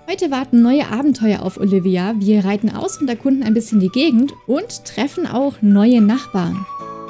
Heute warten neue Abenteuer auf Olivia. Wir reiten aus und erkunden ein bisschen die Gegend und treffen auch neue Nachbarn.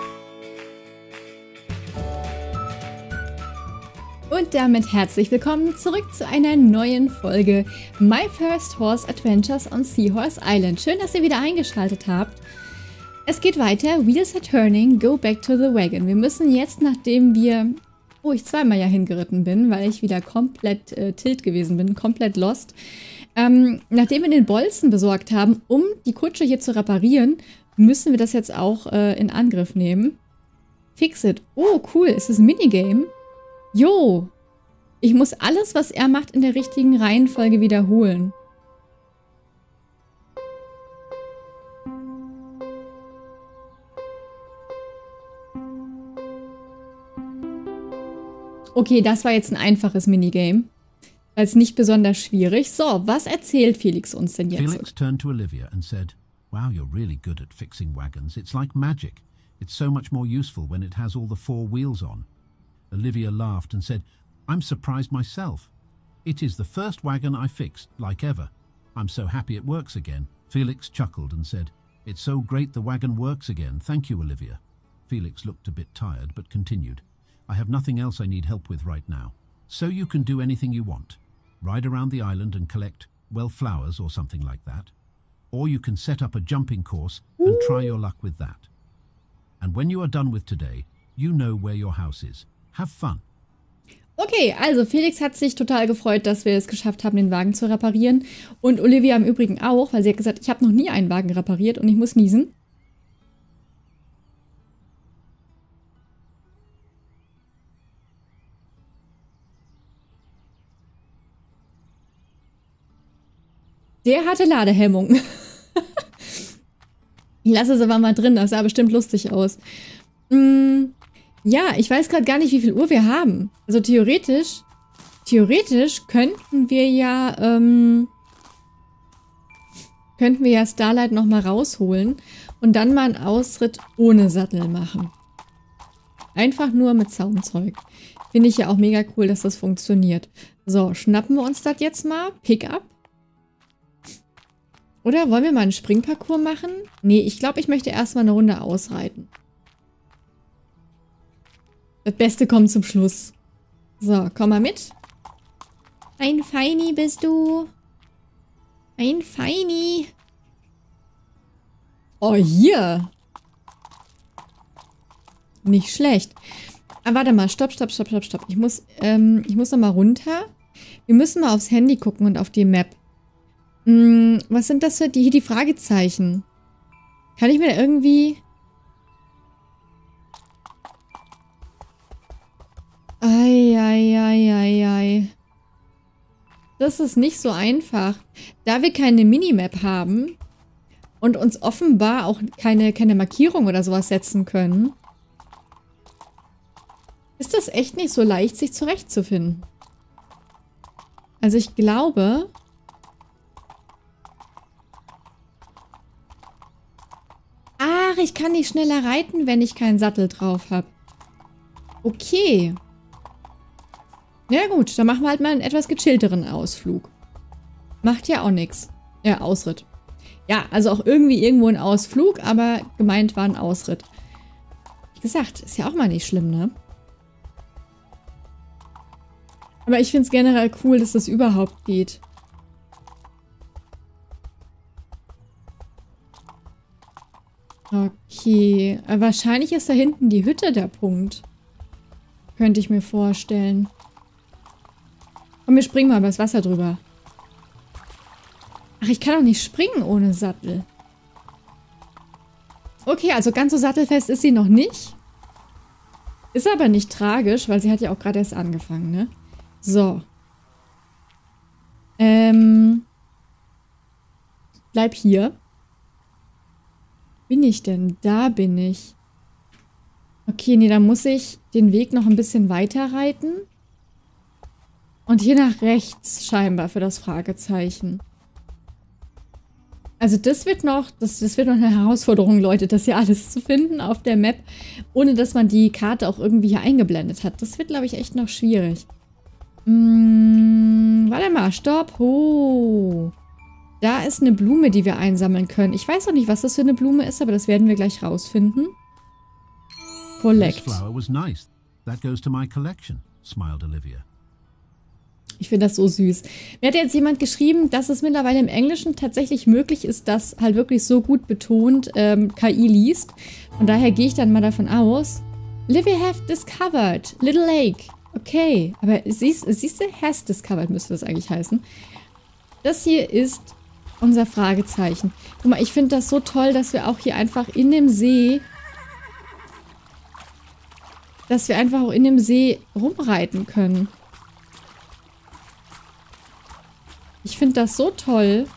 Und damit herzlich willkommen zurück zu einer neuen Folge My First Horse Adventures on Seahorse Island. Schön, dass ihr wieder eingeschaltet habt. Es geht weiter. Wheels are turning, go back to the wagon. Wir müssen jetzt, nachdem wir... Oh, ich zweimal ja hingeritten bin, weil ich wieder komplett tilt gewesen bin, komplett lost. Nachdem wir den Bolzen besorgt haben, um die Kutsche hier zu reparieren, müssen wir das jetzt auch in Angriff nehmen. Fix it. Oh, cool. Ist das ein Minigame? Jo. Ich muss alles, was er macht, in der richtigen Reihenfolge wiederholen. Okay, das war jetzt ein einfaches Minigame. Also nicht besonders schwierig. So, was erzählt Felix uns denn jetzt? Felix turned to Olivia and said, "Wow, you're really good at fixing wagons. It's like magic. It's so much more useful when it has all the 4 wheels on." Olivia laughed and said, "I'm surprised myself. It is the first wagon I fixed, like ever. I'm so happy it works again." Felix chuckled and said, "It's so great the wagon works again. Thank you, Olivia." Felix looked a bit tired, but continued, "I have nothing else I need help with right now. So you can do anything you want. Ride around the island and collect, well, flowers or something like that. Or you can set up a jumping course and try your luck with that. And when you are done with today, you know where your house is. Have fun." Okay, also Felix hat sich total gefreut, dass wir es geschafft haben, den Wagen zu reparieren. Und Olivia im Übrigen auch, weil sie hat gesagt, ich habe noch nie einen Wagen repariert und ich muss niesen. Der hatte Ladehemmung. Ich lasse es aber mal drin, das sah bestimmt lustig aus. Ja, ich weiß gerade gar nicht, wie viel Uhr wir haben. Also theoretisch könnten wir ja Starlight nochmal rausholen und dann mal einen Ausritt ohne Sattel machen. Einfach nur mit Zaumzeug. Finde ich ja auch mega cool, dass das funktioniert. So, schnappen wir uns das jetzt mal. Pickup. Oder wollen wir mal einen Springparcours machen? Nee, ich glaube, ich möchte erstmal eine Runde ausreiten. Das Beste kommt zum Schluss. So, komm mal mit. Ein Feini bist du. Ein Feini. Oh, hier. Nicht schlecht. Aber warte mal, stopp. Ich muss noch mal runter. Wir müssen mal aufs Handy gucken und auf die Map. Was sind das für die Fragezeichen? Kann ich mir da irgendwie... Ei. Das ist nicht so einfach. Da wir keine Minimap haben und uns offenbar auch keine Markierung oder sowas setzen können, ist das echt nicht so leicht, sich zurechtzufinden. Also ich glaube... Ach, ich kann nicht schneller reiten, wenn ich keinen Sattel drauf habe. Okay. Na gut, dann machen wir halt mal einen etwas gechillteren Ausflug. Macht ja auch nichts. Ja, Ausritt. Ja, also auch irgendwie irgendwo ein Ausflug, aber gemeint war ein Ausritt. Wie gesagt, ist ja auch mal nicht schlimm, ne? Aber ich finde es generell cool, dass das überhaupt geht. Okay, wahrscheinlich ist da hinten die Hütte der Punkt. Könnte ich mir vorstellen. Und wir springen mal übers Wasser drüber. Ach, ich kann doch nicht springen ohne Sattel. Okay, also ganz so sattelfest ist sie noch nicht. Ist aber nicht tragisch, weil sie hat ja auch gerade erst angefangen, ne? So. Bleib hier. Bin ich denn? Da bin ich. Okay, nee, dann muss ich den Weg noch ein bisschen weiter reiten. Und hier nach rechts scheinbar für das Fragezeichen. Also das wird noch eine Herausforderung, Leute, das hier alles zu finden auf der Map, ohne dass man die Karte auch irgendwie hier eingeblendet hat. Das wird, glaube ich, echt noch schwierig. Warte mal, stopp. Oh. Da ist eine Blume, die wir einsammeln können. Ich weiß noch nicht, was das für eine Blume ist, aber das werden wir gleich rausfinden. Collect. This flower was nice. That goes to my collection, smiled Olivia. Ich finde das so süß. Mir hat jetzt jemand geschrieben, dass es mittlerweile im Englischen tatsächlich möglich ist, dass halt wirklich so gut betont KI liest. Von daher gehe ich dann mal davon aus. Olivia have discovered Little Lake. Okay, aber siehst du, has discovered müsste das eigentlich heißen. Das hier ist unser Fragezeichen. Guck mal, ich finde das so toll, dass wir auch hier einfach in dem See, rumreiten können. Ich finde das so toll,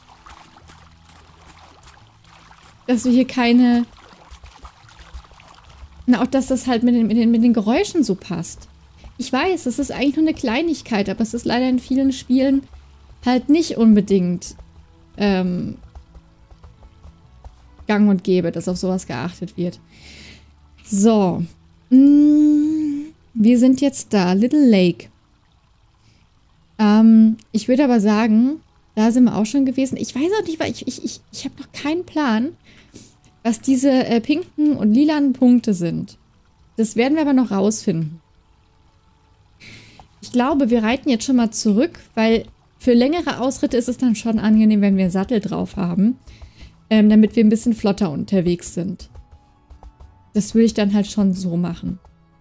dass wir hier keine... Na, auch dass das halt mit den Geräuschen so passt. Ich weiß, das ist eigentlich nur eine Kleinigkeit, aber es ist leider in vielen Spielen halt nicht unbedingt gang und gäbe, dass auf sowas geachtet wird. So. Wir sind jetzt da. Little Lake. Ich würde aber sagen, da sind wir auch schon gewesen. Ich weiß auch nicht, weil ich habe noch keinen Plan, was diese pinken und lilanen Punkte sind. Das werden wir aber noch rausfinden. Ich glaube, wir reiten jetzt schon mal zurück, weil für längere Ausritte ist es dann schon angenehm, wenn wir einen Sattel drauf haben, damit wir ein bisschen flotter unterwegs sind. Das würde ich dann halt schon so machen.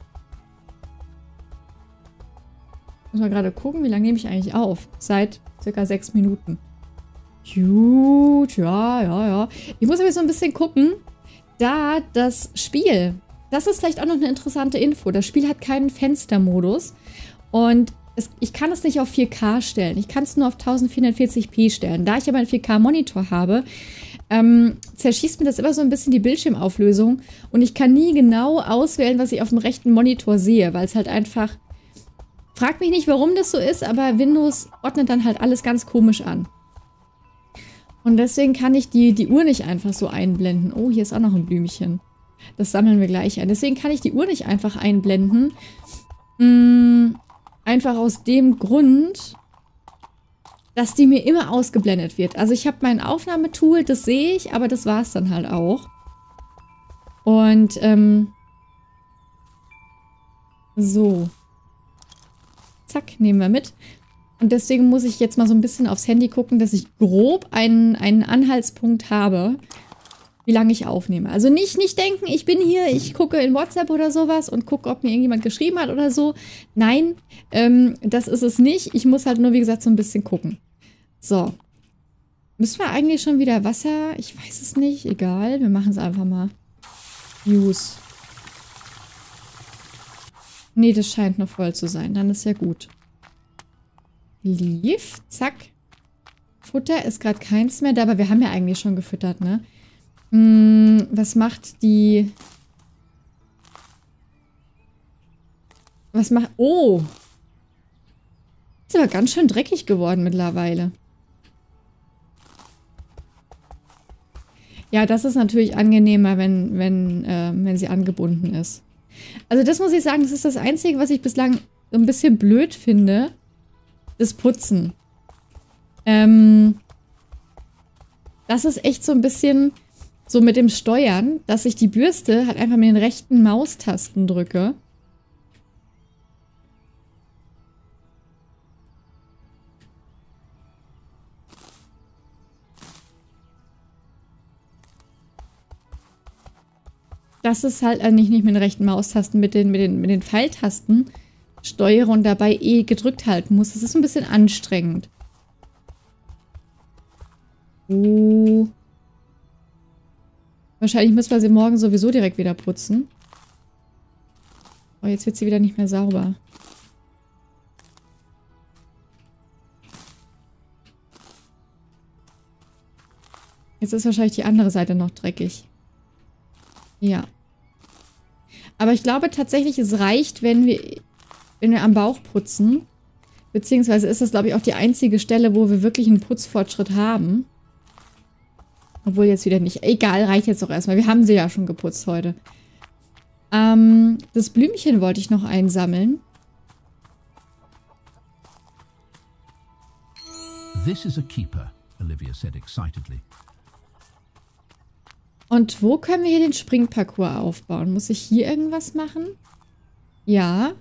Muss mal gerade gucken, wie lange nehme ich eigentlich auf? Seit circa 6 Minuten. Gut, ja. Ich muss aber so ein bisschen gucken, da das Spiel, das ist vielleicht auch noch eine interessante Info, das Spiel hat keinen Fenstermodus und ich kann es nicht auf 4K stellen. Ich kann es nur auf 1440p stellen. Da ich aber einen 4K-Monitor habe, zerschießt mir das immer so ein bisschen die Bildschirmauflösung und ich kann nie genau auswählen, was ich auf dem rechten Monitor sehe, weil es halt einfach... Frag mich nicht, warum das so ist, aber Windows ordnet dann halt alles ganz komisch an. Und deswegen kann ich die Uhr nicht einfach so einblenden. Oh, hier ist auch noch ein Blümchen. Das sammeln wir gleich ein. Deswegen kann ich die Uhr nicht einfach einblenden. Einfach aus dem Grund, dass die mir immer ausgeblendet wird. Also ich habe mein Aufnahmetool, das sehe ich, aber das war es dann halt auch. Und, so. Zack, nehmen wir mit. Und deswegen muss ich jetzt mal so ein bisschen aufs Handy gucken, dass ich grob einen Anhaltspunkt habe, wie lange ich aufnehme. Also nicht denken, ich bin hier, ich gucke in WhatsApp oder sowas und gucke, ob mir irgendjemand geschrieben hat oder so. Nein, das ist es nicht. Ich muss halt nur, wie gesagt, so ein bisschen gucken. So. Müssen wir eigentlich schon wieder Wasser? Ich weiß es nicht. Egal, wir machen es einfach mal. Use. Nee, das scheint noch voll zu sein. Dann ist ja gut. Leaf. Zack. Futter ist gerade keins mehr da, aber wir haben ja eigentlich schon gefüttert, ne? Was macht die... Was macht... Oh! Ist aber ganz schön dreckig geworden mittlerweile. Ja, das ist natürlich angenehmer, wenn sie angebunden ist. Also das muss ich sagen, das ist das Einzige, was ich bislang so ein bisschen blöd finde. Das Putzen. Das ist echt so ein bisschen so mit dem Steuern, dass ich die Bürste halt einfach mit den rechten Maustasten drücke. Das ist halt nicht mit den rechten Maustasten, mit den Pfeiltasten steuere und dabei gedrückt halten muss. Das ist ein bisschen anstrengend. Wahrscheinlich müssen wir sie morgen sowieso direkt wieder putzen. Oh, jetzt wird sie wieder nicht mehr sauber. Jetzt ist wahrscheinlich die andere Seite noch dreckig. Ja. Aber ich glaube tatsächlich, es reicht, wenn wir am Bauch putzen. Beziehungsweise ist das, glaube ich, auch die einzige Stelle, wo wir wirklich einen Putzfortschritt haben. Obwohl jetzt wieder nicht. Egal, reicht jetzt auch erstmal. Wir haben sie ja schon geputzt heute. Das Blümchen wollte ich noch einsammeln. This is a keeper, Olivia said excitedly. Und wo können wir hier den Springparcours aufbauen? Muss ich hier irgendwas machen? Ja.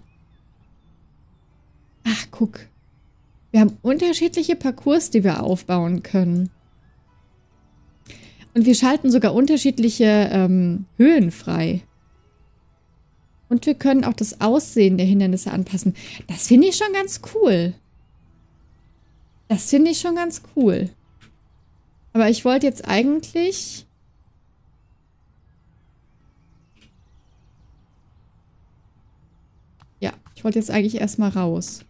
Ach, guck. Wir haben unterschiedliche Parcours, die wir aufbauen können. Und wir schalten sogar unterschiedliche Höhen frei. Und wir können auch das Aussehen der Hindernisse anpassen. Das finde ich schon ganz cool. Das finde ich schon ganz cool. Aber ich wollte jetzt eigentlich... Ja, ich wollte jetzt eigentlich erstmal raus.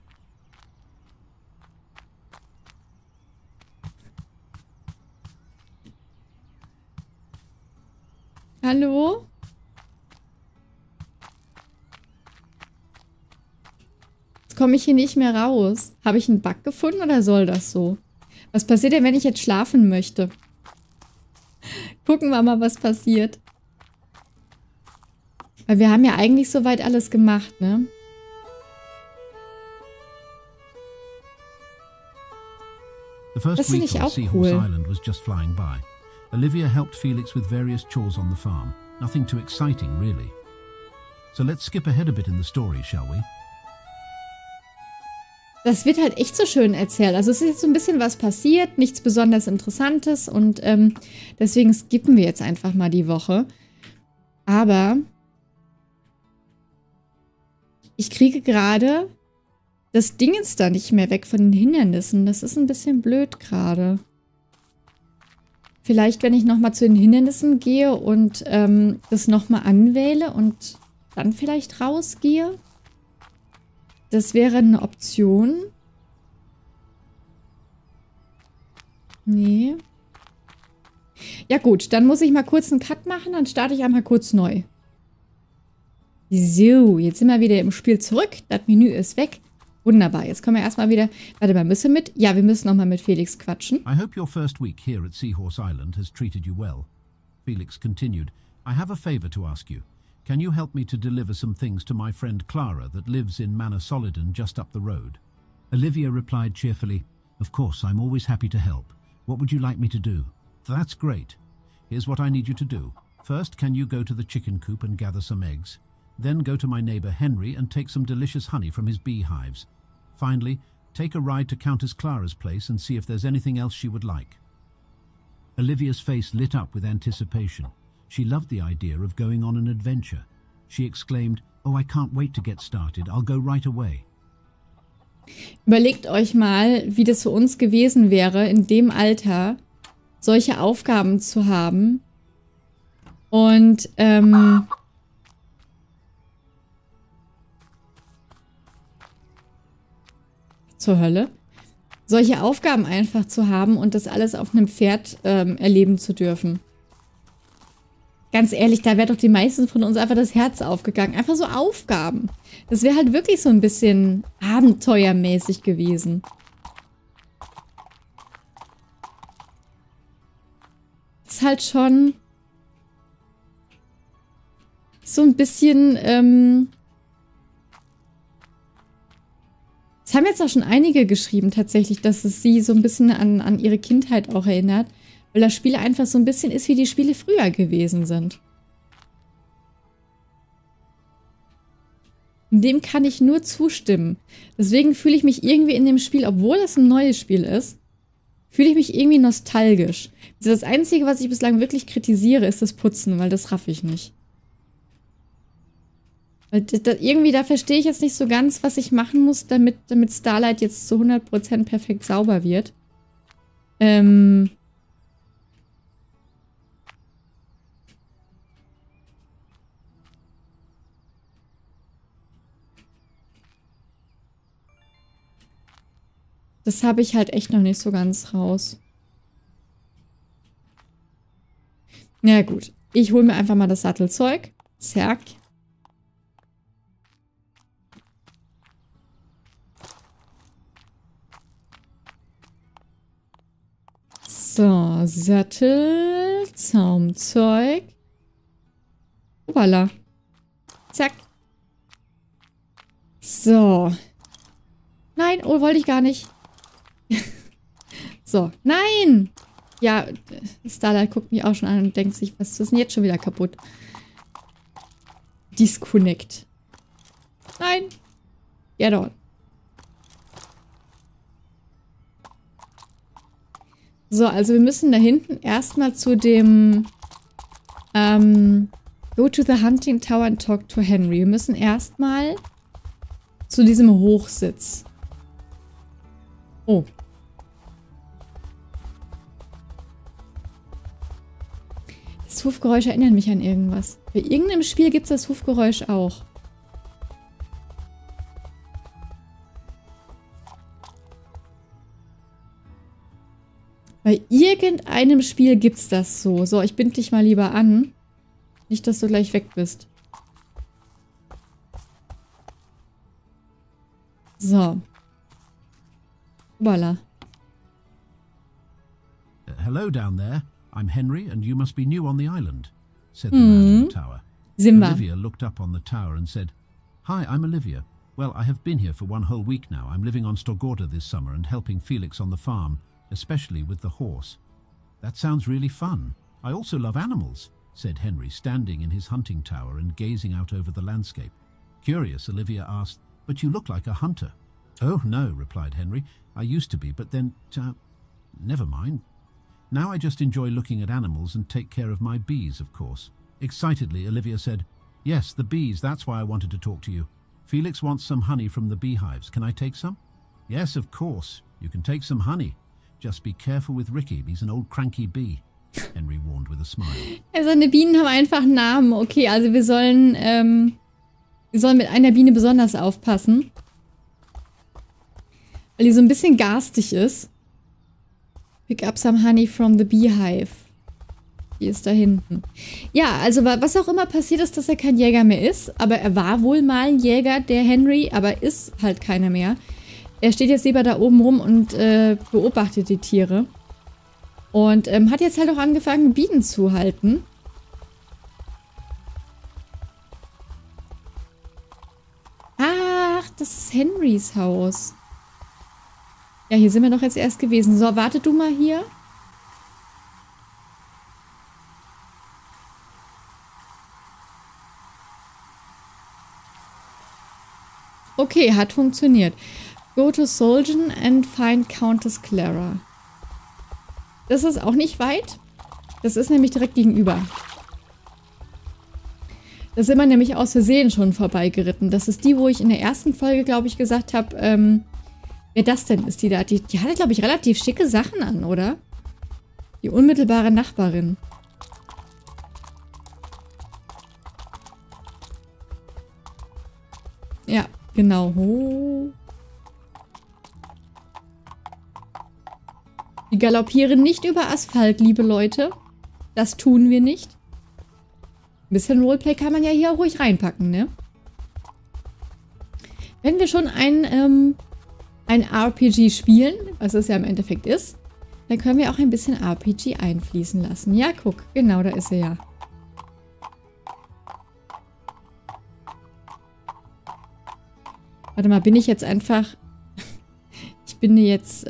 Hallo? Jetzt komme ich hier nicht mehr raus. Habe ich einen Bug gefunden oder soll das so? Was passiert denn, wenn ich jetzt schlafen möchte? Gucken wir mal, was passiert. Weil wir haben ja eigentlich soweit alles gemacht, ne? Das finde ich auch cool. Island was just flying by. Olivia helped Felix with various chores on the farm. Nothing too exciting, really. So let's skip ahead a bit in the story, shall we? Das wird halt echt so schön erzählt. Also es ist jetzt so ein bisschen was passiert, nichts besonders Interessantes und deswegen skippen wir jetzt einfach mal die Woche. Aber ich kriege gerade das Dingens da nicht mehr weg von den Hindernissen. Das ist ein bisschen blöd gerade. Vielleicht, wenn ich nochmal zu den Hindernissen gehe und das nochmal anwähle und dann vielleicht rausgehe. Das wäre eine Option. Nee. Ja gut, dann muss ich mal kurz einen Cut machen, dann starte ich einmal kurz neu. So, jetzt sind wir wieder im Spiel zurück. Das Menü ist weg. Wunderbar, jetzt kommen wir erstmal wieder... Warte mal, müssen wir mit? Ja, wir müssen nochmal mit Felix quatschen. I hope your first week here at Seahorse Island has treated you well. Felix continued. I have a favor to ask you. Can you help me to deliver some things to my friend Clara that lives in Manor Soliden just up the road? Olivia replied cheerfully, Of course, I'm always happy to help. What would you like me to do? That's great. Here's what I need you to do. First, can you go to the chicken coop and gather some eggs? Then go to my neighbor Henry and take some delicious honey from his beehives. Finally, take a ride to Countess Clara's place and see if there's anything else she would like. Olivia's face lit up with anticipation. She loved the idea of going on an adventure. She exclaimed, Oh, I can't wait to get started. I'll go right away. Überlegt euch mal, wie das für uns gewesen wäre, in dem Alter solche Aufgaben zu haben. Und, zur Hölle. Solche Aufgaben einfach zu haben und das alles auf einem Pferd erleben zu dürfen. Ganz ehrlich, da wäre doch die meisten von uns einfach das Herz aufgegangen. Einfach so Aufgaben. Das wäre halt wirklich so ein bisschen abenteuermäßig gewesen. Das ist halt schon so ein bisschen, es haben jetzt auch schon einige geschrieben tatsächlich, dass es sie so ein bisschen an ihre Kindheit auch erinnert. Weil das Spiel einfach so ein bisschen ist, wie die Spiele früher gewesen sind. Dem kann ich nur zustimmen. Deswegen fühle ich mich irgendwie in dem Spiel, obwohl es ein neues Spiel ist, fühle ich mich irgendwie nostalgisch. Das Einzige, was ich bislang wirklich kritisiere, ist das Putzen, weil das raff ich nicht. Weil irgendwie, da verstehe ich jetzt nicht so ganz, was ich machen muss, damit Starlight jetzt zu 100% perfekt sauber wird. Das habe ich halt echt noch nicht so ganz raus. Na gut, ich hole mir einfach mal das Sattelzeug. Zack. So, Sattel, Zaumzeug. Hoppala. Zack. So. Nein, oh, wollte ich gar nicht. So, nein! Ja, Starlight guckt mich auch schon an und denkt sich, was ist denn jetzt schon wieder kaputt? Disconnect. Nein! Get on. So, also wir müssen da hinten erstmal zu dem Go to the hunting tower and talk to Henry. Wir müssen erstmal zu diesem Hochsitz. Oh. Das Hufgeräusch erinnert mich an irgendwas. Bei irgendeinem Spiel gibt es das Hufgeräusch auch. Bei irgendeinem Spiel gibt's das so. So, ich bind dich mal lieber an. Nicht, dass du gleich weg bist. So. Voila. Hello down there. I'm Henry, and you must be new on the island, said the man in the tower. Simba. Olivia looked up on the tower and said, Hi, I'm Olivia. Well, I have been here for 1 whole week now. I'm living on Storgorda this summer and helping Felix on the farm, especially with the horse. That sounds really fun. I also love animals, said Henry, standing in his hunting tower and gazing out over the landscape. Curious, Olivia asked, But you look like a hunter. Oh, no, replied Henry. I used to be, but then, never mind. Now I just enjoy looking at animals and take care of my bees, of course. Excitedly, Olivia said, Yes, the bees, that's why I wanted to talk to you. Felix wants some honey from the beehives. Can I take some? Yes, of course. You can take some honey. Just be careful with Ricky. He's an old cranky bee, Henry warned with a smile. Seine Bienen haben einfach einen Namen. Okay, also wir sollen mit einer Biene besonders aufpassen. Weil die so ein bisschen garstig ist. Pick up some honey from the beehive. Die ist da hinten. Ja, also was auch immer passiert ist, dass er kein Jäger mehr ist. Aber er war wohl mal ein Jäger, der Henry, aber ist halt keiner mehr. Er steht jetzt lieber da oben rum und beobachtet die Tiere. Und hat jetzt halt auch angefangen, Bienen zu halten. Ach, das ist Henrys Haus. Ja, hier sind wir doch jetzt erst gewesen. So, warte du mal hier. Okay, hat funktioniert. Go to Solgen and find Countess Clara. Das ist auch nicht weit. Das ist nämlich direkt gegenüber. Da sind wir nämlich aus Versehen schon vorbeigeritten. Das ist die, wo ich in der ersten Folge, glaube ich, gesagt habe, wer das denn ist, die da. Die hatte, glaube ich, relativ schicke Sachen an, oder? Die unmittelbare Nachbarin. Ja, genau. Oh. Wir galoppieren nicht über Asphalt, liebe Leute. Das tun wir nicht. Ein bisschen Roleplay kann man ja hier auch ruhig reinpacken, ne? Wenn wir schon ein RPG spielen, was es ja im Endeffekt ist, dann können wir auch ein bisschen RPG einfließen lassen. Ja, guck, genau, da ist er ja. Warte mal, bin ich jetzt einfach... Ich bin jetzt,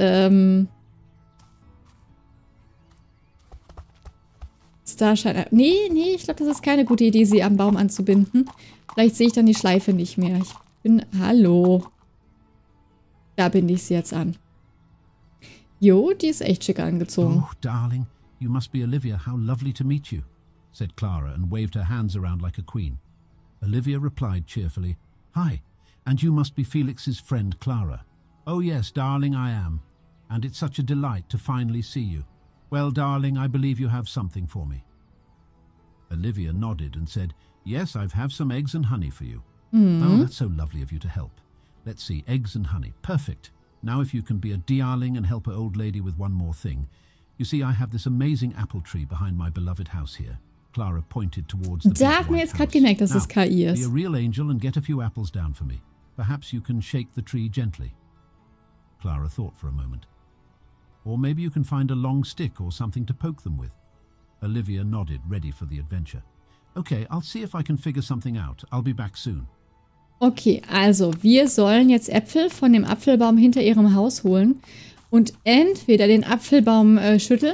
Starshine... Nee, ich glaube, das ist keine gute Idee, sie am Baum anzubinden. Vielleicht sehe ich dann die Schleife nicht mehr. Ich bin... Hallo. Da binde ich sie jetzt an. Jo, die ist echt schick angezogen. Oh, darling, you must be Olivia. How lovely to meet you, said Clara and waved her hands around like a queen. Olivia replied cheerfully, Hi, and you must be Felix's friend Clara. Oh yes, darling, I am. And it's such a delight to finally see you. Well, darling, I believe you have something for me. Olivia nodded and said, Yes, I have some eggs and honey for you. Oh, that's so lovely of you to help. Let's see, eggs and honey. Perfect. Now if you can be a darling and help an old lady with one more thing. You see, I have this amazing apple tree behind my beloved house here. Clara pointed towards the big Da hat mir jetzt gerade gemerkt, dass es KI Be ist. a real angel and get a few apples down for me. Perhaps you can shake the tree gently. Clara thought for a moment. Or maybe you can find a long stick or something to poke them with. Olivia nodded, ready for the adventure. Okay, I'll see if I can figure something out. I'll be back soon. Okay, also wir sollen jetzt Äpfel von dem Apfelbaum hinter ihrem Haus holen. und entweder den Apfelbaum schütteln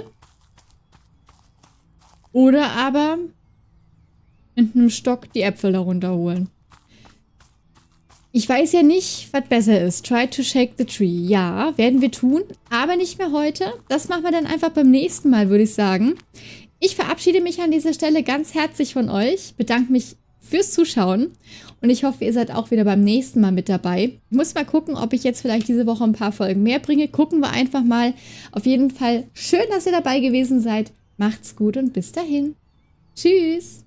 oder aber mit einem Stock die Äpfel darunter holen. Ich weiß ja nicht, was besser ist. Try to shake the tree. Ja, werden wir tun, aber nicht mehr heute. Das machen wir dann einfach beim nächsten Mal, würde ich sagen. Ich verabschiede mich an dieser Stelle ganz herzlich von euch, bedanke mich fürs Zuschauen und ich hoffe, ihr seid auch wieder beim nächsten Mal mit dabei. Ich muss mal gucken, ob ich jetzt vielleicht diese Woche ein paar Folgen mehr bringe. Gucken wir einfach mal. Auf jeden Fall schön, dass ihr dabei gewesen seid. Macht's gut und bis dahin. Tschüss.